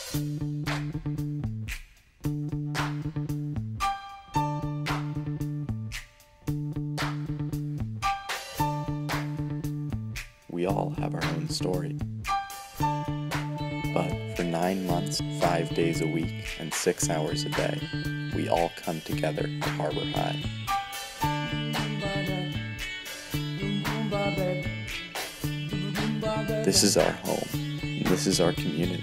We all have our own story. But for 9 months, 5 days a week, and 6 hours a day, we all come together at Harbor High. This is our home. This is our community.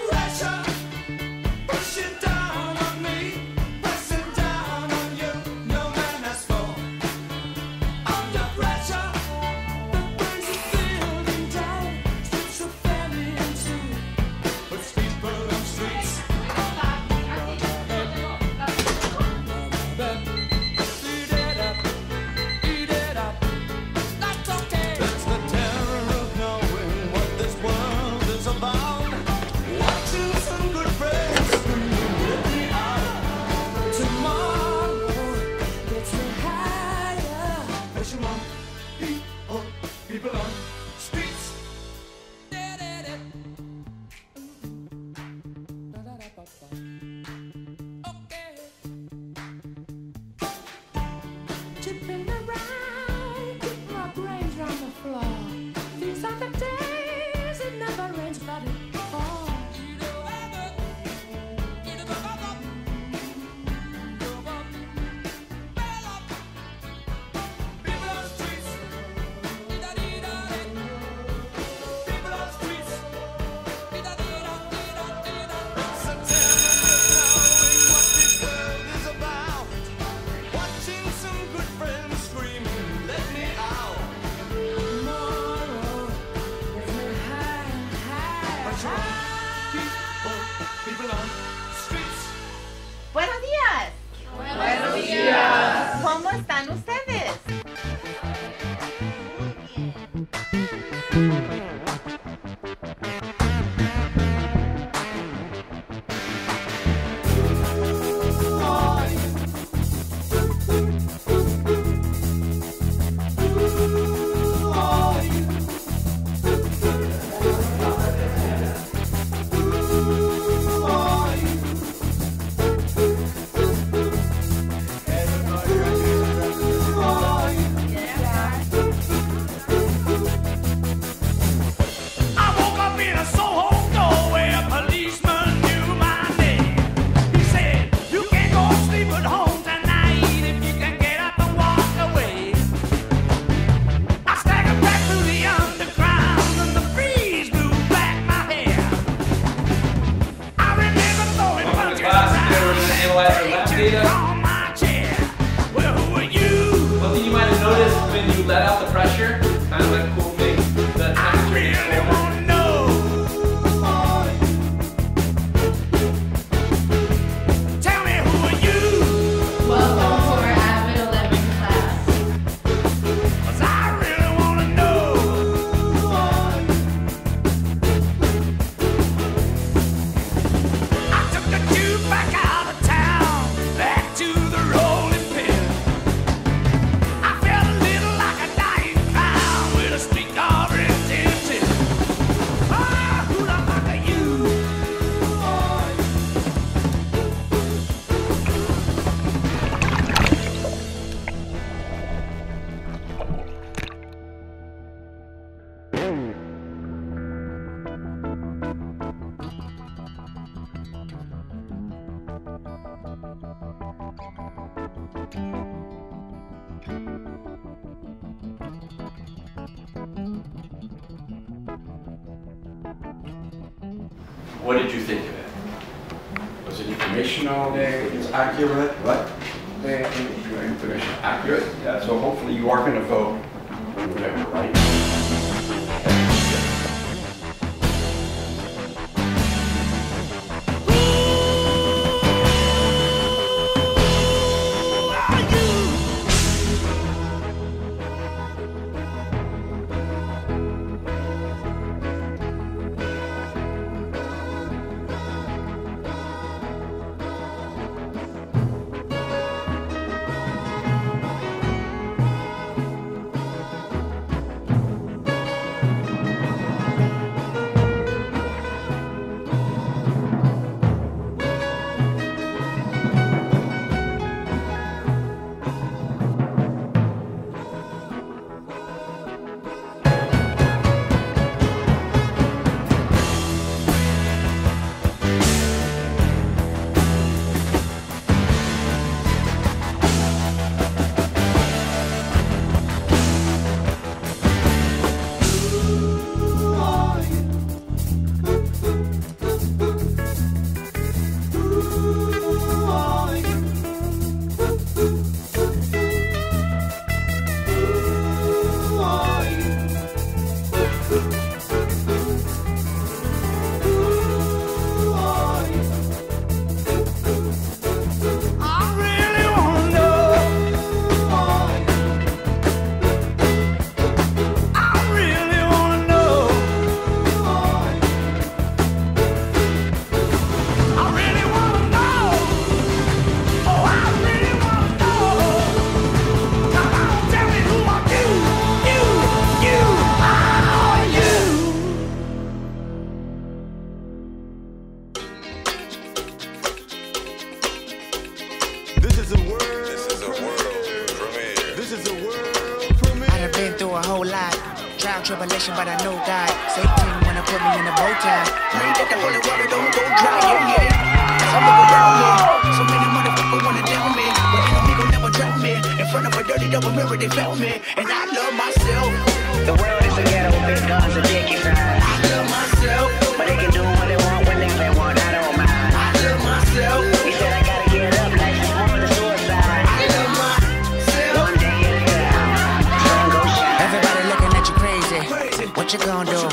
Buenos días. Buenos días. ¿Cómo están ustedes? One thing you might have noticed when you let out the pressure, kind of like a cool thing, the temperature gets colder. What did you think of it? Was it informational? It's accurate, right? Information accurate. Yeah, so hopefully you are going to vote whatever, right? is a world premiere. This is a world premiere. I done been through a whole lot. Trial, tribulation, but I know God. Satan wanna put me in a bow tie. Pray that the holy water don't go dry, yeah. As I look around me, so many motherfuckers wanna down me, but they don't never drown me. In front of a dirty double mirror, they found me, and I love myself. The world is a ghetto with big guns and dick inside. I love myself, but they can do what they want whenever they want. I don't mind. I love myself. He said I gotta get up, like it's more than suicide. I love myself. One day at a time, sun go shine. Everybody looking at you crazy. What you gonna do?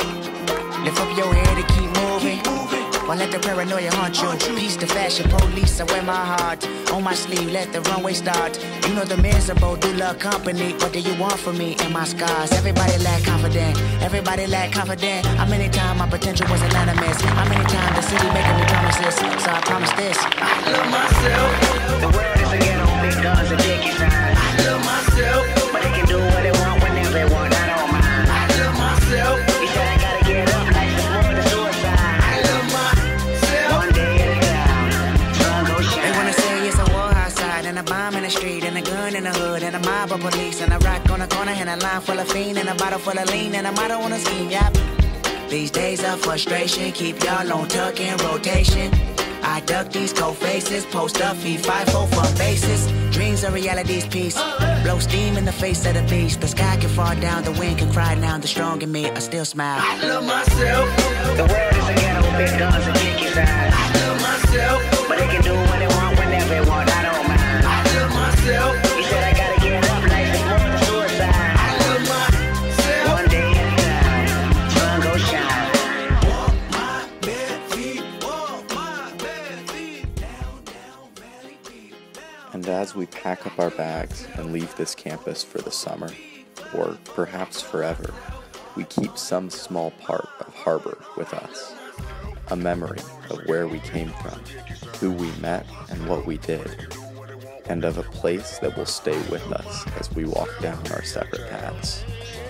Lift up your head and keep moving. Or let the paranoia haunt you. Peace to fashion police, I wear my heart on my sleeve, let the runway start. You know the miserable do love company. What do you want from me and my scars? Everybody lack confident, everybody lack confident. How many times my potential was an animus? How many times the city making me promises? So I promise this. I love myself. The world is a ghetto, big guns and dick inside. I love myself, but they can do what they want whenever they want. I don't mind. I love myself. He said I gotta get up, like it's more than suicide. I love myself. One day at a time, sun go shine. They wanna say it's a war outside, and a bomb in the street, and a gun in the hood, and a mob of police, and a rock on the corner, and a line full of fiend, and a bottle full of lean, and a motto on a scheme, yep. These days of frustration keep y'all on tuck in rotation. I duck these cold faces, post up, feed 5-4 from bases. Dreams are reality's piece. Blow steam in the face of the beast. The sky can fall down, the wind can cry now. The strong in me, I still smile. I love myself. The world is a ghetto with big guns and dick inside. I love myself, but they can do what they want whenever they want. I don't mind. I love myself. He said I gotta get up, like it's more than suicide. I love myself. One day at a time, sun go shine. Walk my bare feet, walk my bare feet, down, valley deep, down. And as we pack up our bags and leave this campus for the summer, or perhaps forever, we keep some small part of Harbor with us. A memory of where we came from, who we met and what we did, and of a place that will stay with us as we walk down our separate paths.